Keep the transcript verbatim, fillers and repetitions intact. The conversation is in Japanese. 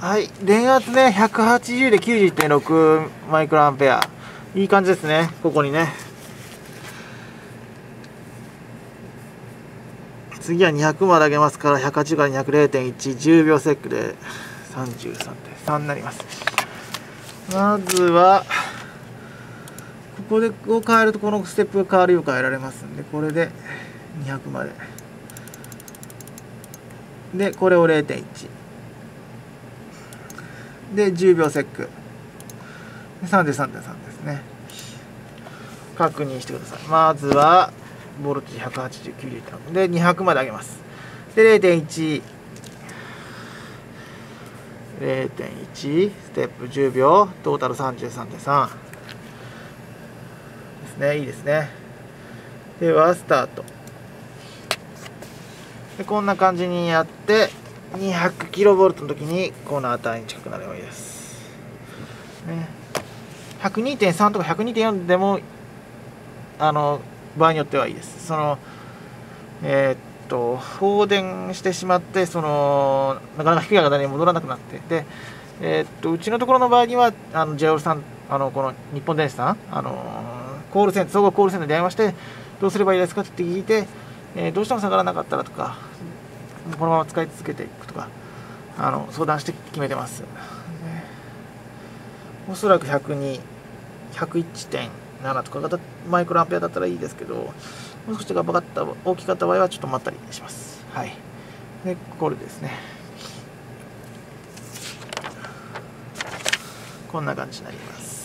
はい、電圧ね、ひゃくはちじゅうで きゅうじゅういってんろく マイクロアンペア。いい感じですね、ここにね。次はにひゃくまで上げますから、ひゃくはちじゅうからにひゃく、れいてんいち、じゅうびょうセックで さんじゅうさんてんさん になります。まずは、ここでを変えると、このステップが変わるよう変えられますんで、これでにひゃくまで。で、これを れいてんいち。で、じゅうびょうセック。さんじゅうさんてんさん ですね。確認してください。まずは、ボルテージひゃくはちじゅう、きゅうじゅういってんで、にひゃくまで上げます。で、れいてんいち。れいてんいち、ステップじゅうびょう、トータル さんじゅうさんてんさん ですね。いいですね。では、スタート。で、こんな感じにやって、にひゃくキロボルト の時に、この値に近くなればいいです。ね、ひゃくにてんさん とか ひゃくにてんよん でも、あの、場合によってはいいです。その、えー、っと、放電してしまって、その、なかなか低い値に戻らなくなって、で、えー、っと、うちのところの場合には、あの、ジェオルさん、あの、この日本電子さん、あの、コールセンター、総合コールセンターに電話して、どうすればいいですかって聞いて、えー、どうしても下がらなかったらとか、このまま使い続けていくとか、あの、相談して決めてます。おそらくひゃくに、ひゃくいちてんなな とかがマイクロアンペアだったらいいですけど、もう少しがバカった大きかった場合はちょっと待ったりします。はい。で、これですね。こんな感じになります。